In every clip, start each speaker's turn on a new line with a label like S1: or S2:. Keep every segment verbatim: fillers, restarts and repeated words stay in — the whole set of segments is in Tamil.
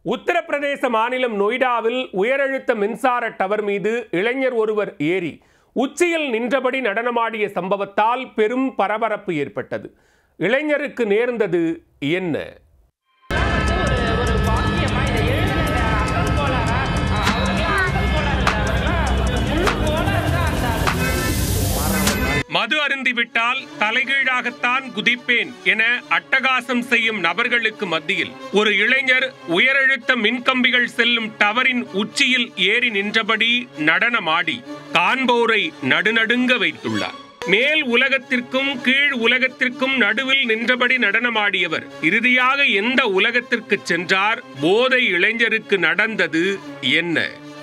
S1: உத்தரப்பிரதேச மாநிலம் நொய்டாவில் உயரழுத்த மின்சார டவர் மீது இளைஞர் ஒருவர் ஏறி உச்சியில் நின்றபடி நடனமாடிய சம்பவத்தால் பெரும் பரபரப்பு ஏற்பட்டது. இளைஞருக்கு நேர்ந்தது என்ன? மது அருந்திவிட்டால் தலைகீழாகத்தான் குதிப்பேன் என அட்டகாசம் செய்யும் நபர்களுக்கு மத்தியில் ஒரு இளைஞர் உயரழுத்த மின்கம்பிகள் செல்லும் டவரின் உச்சியில் ஏறி நின்றபடி நடனமாடி காண்போரை நடுநடுங்க வைத்துள்ளார். மேல் உலகத்திற்கும் கீழ் உலகத்திற்கும் நடுவில் நின்றபடி நடனமாடியவர் இறுதியாக எந்த உலகத்திற்கு சென்றார்? போதை இளைஞருக்கு நடந்தது என்ன?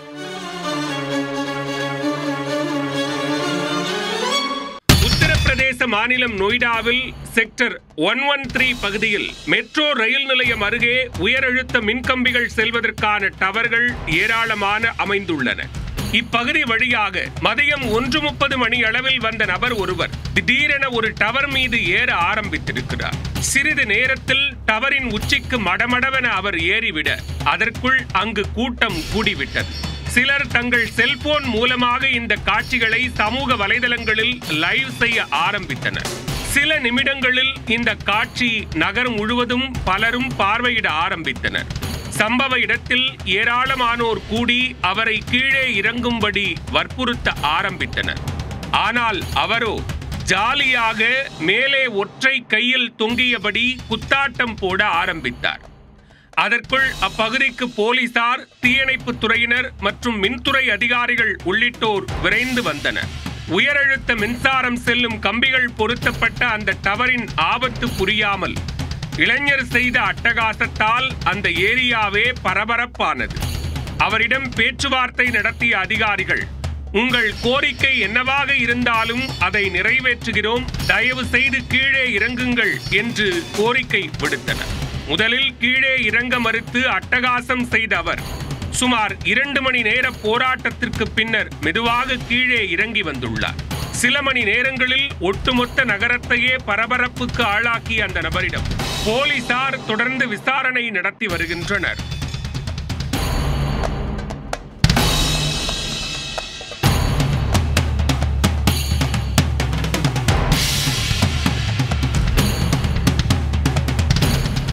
S1: உத்தரப்பிரதேச மாநிலம் நொய்டாவில் செக்டர் ஒன் ஒன் த்ரீ பகுதியில் மெட்ரோ ரயில் நிலையம் அருகே உயரழுத்த மின்கம்பிகள் செல்வதற்கான டவர்கள் ஏராளமான அமைந்துள்ளன. இப்பகுதி வழியாக மதியம் ஒன்று முப்பது மணி அளவில் வந்த நபர் ஒருவர் திடீரென ஒரு டவர் மீது ஏற ஆரம்பித்திருக்கிறார். சிறிது நேரத்தில் டவரின் உச்சிக்கு மடமடவென அவர் ஏறிவிட அதற்குள் அங்கு கூட்டம் கூடிவிட்டது. சிலர் தங்கள் செல்போன் மூலமாக இந்த காட்சிகளை சமூக வலைதளங்களில் லைவ் செய்ய ஆரம்பித்தனர். சில நிமிடங்களில் இந்த காட்சி நகர் முழுவதும் பலரும் பார்வையிட ஆரம்பித்தனர். சம்பவ இடத்தில் ஏராளமானோர் கூடி அவரை கீழே இறங்கும்படி வற்புறுத்த ஆரம்பித்தனர். ஆனால் அவரோ ஜாலியாக மேலே ஒற்றை கையில் தொங்கியபடி குத்தாட்டம் போட ஆரம்பித்தார். அதற்குள் அப்பகுதிக்கு போலீசார், தீயணைப்பு துறையினர் மற்றும் மின்துறை அதிகாரிகள் உள்ளிட்டோர் விரைந்து வந்தனர். உயரழுத்த மின்சாரம் செல்லும் கம்பிகள் பொருத்தப்பட்ட அந்த டவரின் ஆபத்து புரியாமல் இளைஞர் செய்த அட்டகாசத்தால் அந்த ஏரியாவே பரபரப்பானது. அவரிடம் பேச்சுவார்த்தை நடத்திய அதிகாரிகள், உங்கள் கோரிக்கை என்னவாக இருந்தாலும் அதை நிறைவேற்றுகிறோம், தயவு செய்து கீழே இறங்குங்கள் என்று கோரிக்கை விடுத்தனர். முதலில் கீழே இறங்க மறுத்து அட்டகாசம் செய்த அவர் சுமார் இரண்டு மணி நேர போராட்டத்திற்கு பின்னர் மெதுவாக கீழே இறங்கி வந்துள்ளார். சில மணி நேரங்களில் ஒட்டுமொத்த நகரத்தையே பரபரப்புக்கு ஆளாக்கிய அந்த நபரிடம் போலீசார் தொடர்ந்து விசாரணை நடத்தி வருகின்றனர்.